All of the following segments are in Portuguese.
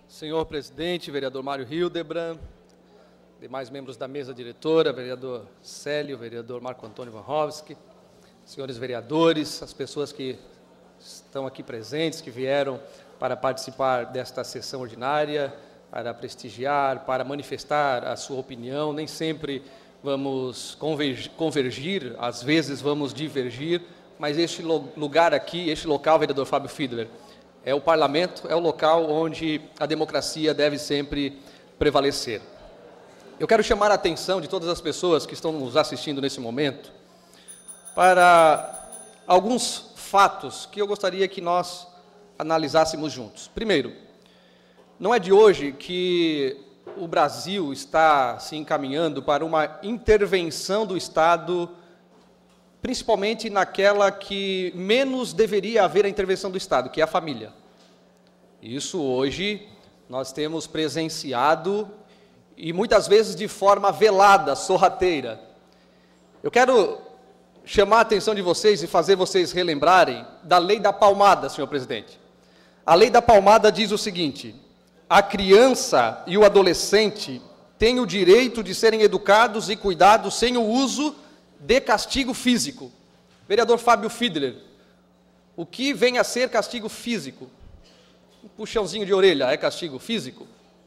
Senhor presidente, vereador Mário Hildebrand, demais membros da mesa diretora, vereador Célio, vereador Marco Antônio Vanhovski, senhores vereadores, as pessoas que estão aqui presentes, que vieram para participar desta sessão ordinária, para prestigiar, para manifestar a sua opinião. Nem sempre vamos convergir, às vezes vamos divergir, mas este lugar aqui, este local, vereador Fábio Fiedler, é o parlamento, é o local onde a democracia deve sempre prevalecer. Eu quero chamar a atenção de todas as pessoas que estão nos assistindo nesse momento para alguns fatos que eu gostaria que nós analisássemos juntos. Primeiro, não é de hoje que o Brasil está se encaminhando para uma intervenção do Estado, principalmente naquela que menos deveria haver a intervenção do Estado, que é a família. Isso hoje nós temos presenciado e muitas vezes de forma velada, sorrateira. Eu quero chamar a atenção de vocês e fazer vocês relembrarem da lei da palmada, senhor presidente. A lei da palmada diz o seguinte: a criança e o adolescente têm o direito de serem educados e cuidados sem o uso de castigo físico. Vereador Fábio Fiedler, o que vem a ser castigo físico? Um puxãozinho de orelha é castigo físico?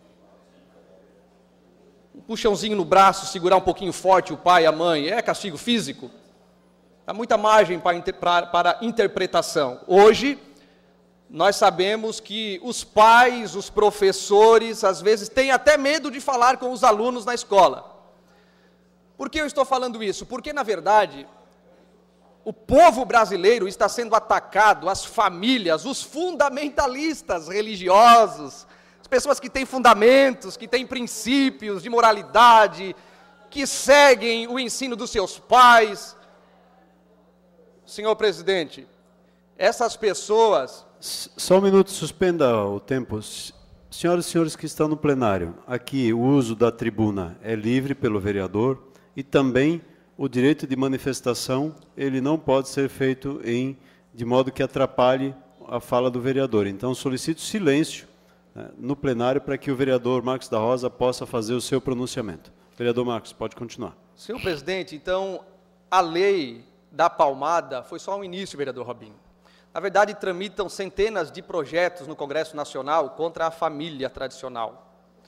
Um puxãozinho no braço, segurar um pouquinho forte o pai e a mãe, é castigo físico? Há muita margem para interpretação. Hoje, nós sabemos que os pais, os professores, às vezes, têm até medo de falar com os alunos na escola. Por que eu estou falando isso? Porque, na verdade, o povo brasileiro está sendo atacado, as famílias, os fundamentalistas religiosos, as pessoas que têm fundamentos, que têm princípios de moralidade, que seguem o ensino dos seus pais. Senhor presidente, essas pessoas... Só um minuto, suspenda o tempo. Senhoras e senhores que estão no plenário, aqui o uso da tribuna é livre pelo vereador e também o direito de manifestação, ele não pode ser feito de modo que atrapalhe a fala do vereador. Então, solicito silêncio no plenário para que o vereador Marcos da Rosa possa fazer o seu pronunciamento. Vereador Marcos, pode continuar. Senhor presidente, então, a lei da palmada foi só um início, vereador Robinho. Na verdade, tramitam centenas de projetos no Congresso Nacional contra a família tradicional.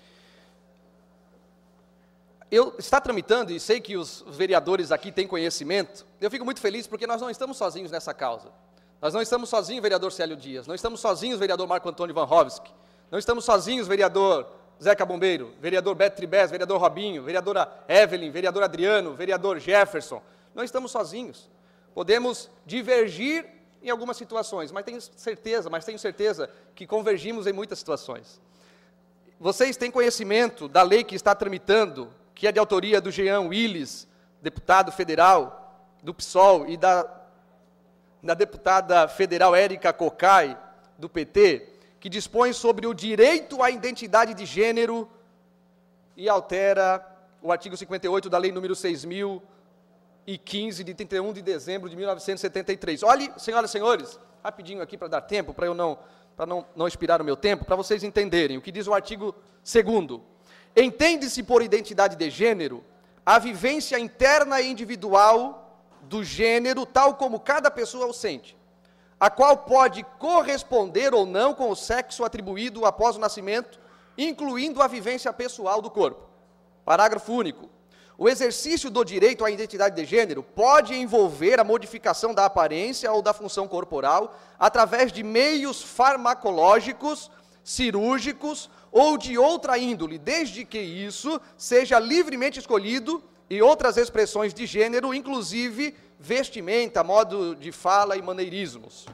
Está tramitando, e sei que os vereadores aqui têm conhecimento, eu fico muito feliz porque nós não estamos sozinhos nessa causa. Nós não estamos sozinhos, vereador Célio Dias, não estamos sozinhos, vereador Marco Antônio Vanhovski, não estamos sozinhos, vereador Zeca Bombeiro, vereador Beto Tribés, vereador Robinho, vereadora Evelyn, vereador Adriano, vereador Jefferson. Não estamos sozinhos. Podemos divergir em algumas situações, mas tenho certeza que convergimos em muitas situações. Vocês têm conhecimento da lei que está tramitando, que é de autoria do Jean Willis, deputado federal do PSOL, e da deputada federal Érica Cocai, do PT, que dispõe sobre o direito à identidade de gênero e altera o artigo 58 da Lei número 6.015, de 31 de dezembro de 1973. Olhe, senhoras e senhores, rapidinho aqui para dar tempo, para não expirar o meu tempo, para vocês entenderem o que diz o artigo 2º. Entende-se por identidade de gênero a vivência interna e individual do gênero, tal como cada pessoa o sente, a qual pode corresponder ou não com o sexo atribuído após o nascimento, incluindo a vivência pessoal do corpo. Parágrafo único. O exercício do direito à identidade de gênero pode envolver a modificação da aparência ou da função corporal através de meios farmacológicos, cirúrgicos ou de outra índole, desde que isso seja livremente escolhido, e outras expressões de gênero, inclusive vestimenta, modo de fala e maneirismos.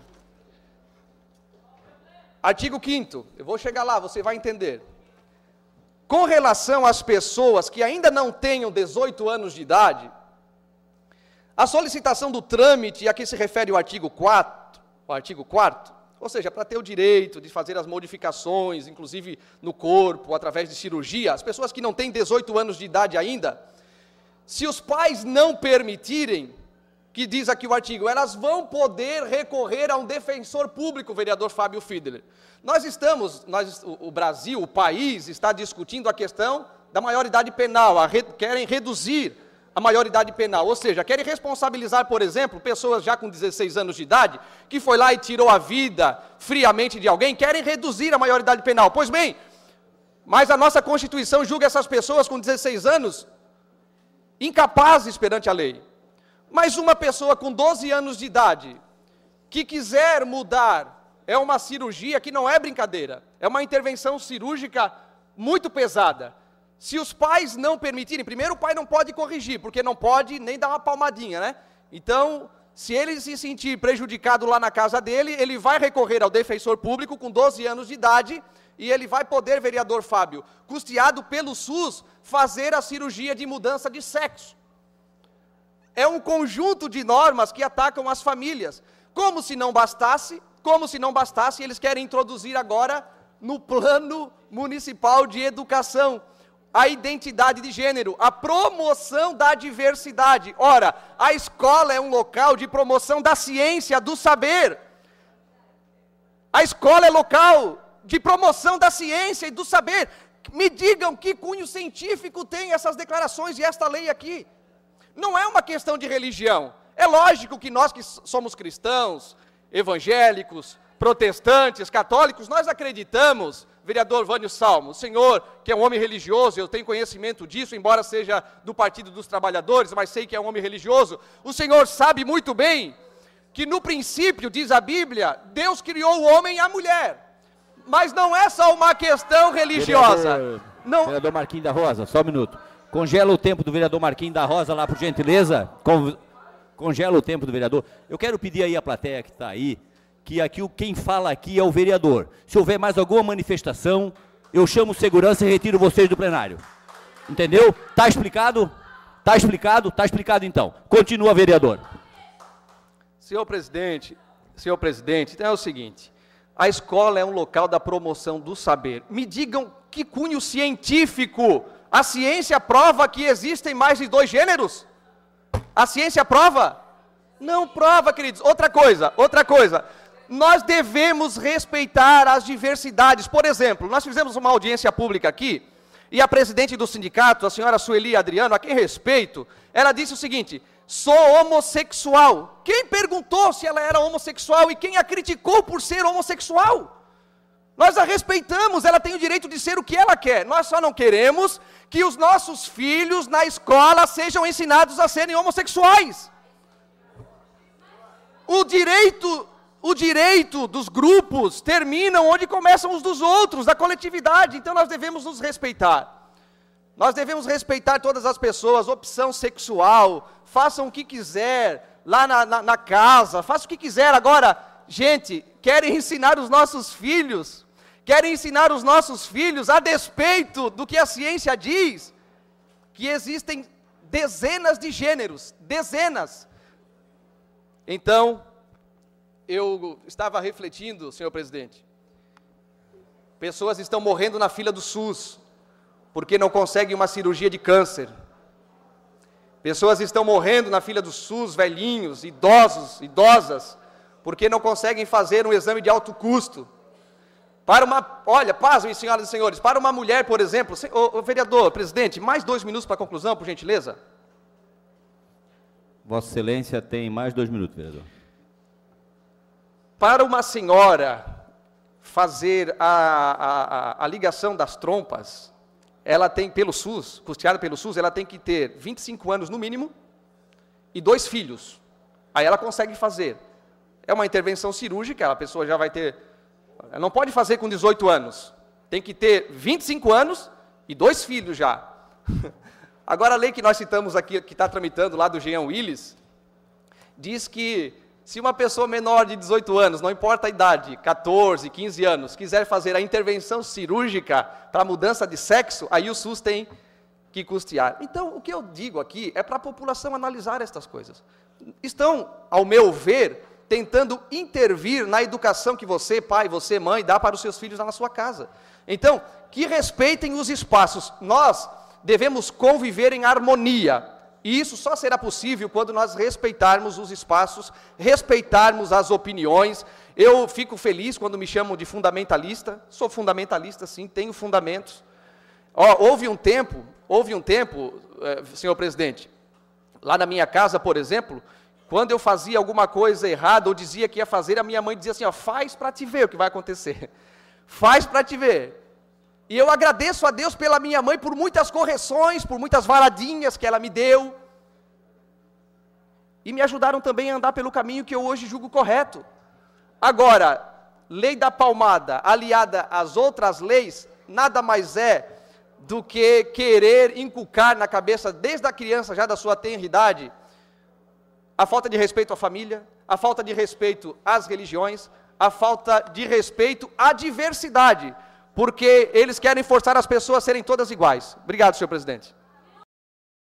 Artigo 5º, eu vou chegar lá, você vai entender. Com relação às pessoas que ainda não tenham 18 anos de idade, a solicitação do trâmite a que se refere o artigo 4º, ou seja, para ter o direito de fazer as modificações, inclusive no corpo, através de cirurgia, as pessoas que não têm 18 anos de idade ainda, se os pais não permitirem que diz aqui o artigo, elas vão poder recorrer a um defensor público, vereador Fábio Fiedler. O Brasil, o país, está discutindo a questão da maioridade penal, querem reduzir a maioridade penal, ou seja, querem responsabilizar, por exemplo, pessoas já com 16 anos de idade, que foi lá e tirou a vida friamente de alguém, querem reduzir a maioridade penal. Pois bem, mas a nossa Constituição julga essas pessoas com 16 anos incapazes perante a lei. Mas uma pessoa com 12 anos de idade, que quiser mudar, é uma cirurgia que não é brincadeira, é uma intervenção cirúrgica muito pesada. Se os pais não permitirem, primeiro o pai não pode corrigir, porque não pode nem dar uma palmadinha, né? Então, se ele se sentir prejudicado lá na casa dele, ele vai recorrer ao defensor público com 12 anos de idade, e ele vai poder, vereador Fábio, custeado pelo SUS, fazer a cirurgia de mudança de sexo. É um conjunto de normas que atacam as famílias. Como se não bastasse, eles querem introduzir agora no plano municipal de educação a identidade de gênero, a promoção da diversidade. Ora, a escola é um local de promoção da ciência, do saber. A escola é local de promoção da ciência e do saber. Me digam que cunho científico tem essas declarações e esta lei aqui. Não é uma questão de religião. É lógico que nós que somos cristãos, evangélicos, protestantes, católicos, nós acreditamos, vereador Vânio Salmo, o senhor que é um homem religioso, eu tenho conhecimento disso, embora seja do Partido dos Trabalhadores, mas sei que é um homem religioso, o senhor sabe muito bem que no princípio, diz a Bíblia, Deus criou o homem e a mulher, mas não é só uma questão religiosa. Vereador Marquinhos da Rosa, só um minuto. Congela o tempo do vereador Marquinhos da Rosa lá, por gentileza. Congela o tempo do vereador. Eu quero pedir aí à plateia que está aí, que aqui quem fala aqui é o vereador. Se houver mais alguma manifestação, eu chamo segurança e retiro vocês do plenário. Entendeu? Está explicado? Está explicado? Está explicado então. Continua, vereador. Senhor presidente, então é o seguinte, a escola é um local da promoção do saber. Me digam que cunho científico. A ciência prova que existem mais de 2 gêneros? A ciência prova? Não prova, queridos. Outra coisa. Nós devemos respeitar as diversidades. Por exemplo, nós fizemos uma audiência pública aqui, e a presidente do sindicato, a senhora Sueli Adriano, a quem respeito, ela disse o seguinte, sou homossexual. Quem perguntou se ela era homossexual e quem a criticou por ser homossexual? Nós a respeitamos, ela tem o direito de ser o que ela quer. Nós só não queremos que os nossos filhos na escola sejam ensinados a serem homossexuais. O direito dos grupos terminam onde começam os dos outros, da coletividade. Então nós devemos nos respeitar. Nós devemos respeitar todas as pessoas, opção sexual, façam o que quiser, lá na casa, façam o que quiser. Agora, gente, querem ensinar os nossos filhos, a despeito do que a ciência diz, que existem dezenas de gêneros, dezenas. Então, eu estava refletindo, senhor presidente, pessoas estão morrendo na fila do SUS, porque não conseguem uma cirurgia de câncer. Pessoas estão morrendo na fila do SUS, velhinhos, idosos, idosas, porque não conseguem fazer um exame de alto custo. Olha, pasmem, senhoras e senhores, para uma mulher, por exemplo, o vereador, presidente, mais 2 minutos para a conclusão, por gentileza. Vossa Excelência tem mais 2 minutos, vereador. Para uma senhora fazer a ligação das trompas, ela tem, pelo SUS, custeada pelo SUS, ela tem que ter 25 anos no mínimo e 2 filhos. Aí ela consegue fazer. É uma intervenção cirúrgica, a pessoa já vai ter... Ela não pode fazer com 18 anos. Tem que ter 25 anos e 2 filhos já. Agora a lei que nós citamos aqui, que está tramitando lá do Jean Willis, diz que se uma pessoa menor de 18 anos, não importa a idade, 14, 15 anos, quiser fazer a intervenção cirúrgica para mudança de sexo, aí o SUS tem que custear. Então, o que eu digo aqui é para a população analisar estas coisas. Estão, ao meu ver, tentando intervir na educação que você, pai, você, mãe, dá para os seus filhos lá na sua casa. Então, que respeitem os espaços. Nós devemos conviver em harmonia. E isso só será possível quando nós respeitarmos os espaços, respeitarmos as opiniões. Eu fico feliz quando me chamam de fundamentalista. Sou fundamentalista, sim, tenho fundamentos. Houve um tempo, senhor presidente, lá na minha casa, por exemplo, quando eu fazia alguma coisa errada ou dizia que ia fazer, a minha mãe dizia assim, faz para te ver o que vai acontecer. Faz para te ver. E eu agradeço a Deus pela minha mãe por muitas correções, por muitas varadinhas que ela me deu. E me ajudaram também a andar pelo caminho que eu hoje julgo correto. Agora, lei da palmada aliada às outras leis, nada mais é do que querer inculcar na cabeça, desde a criança, já da sua tenridade, a falta de respeito à família, a falta de respeito às religiões, a falta de respeito à diversidade, porque eles querem forçar as pessoas a serem todas iguais. Obrigado, senhor presidente.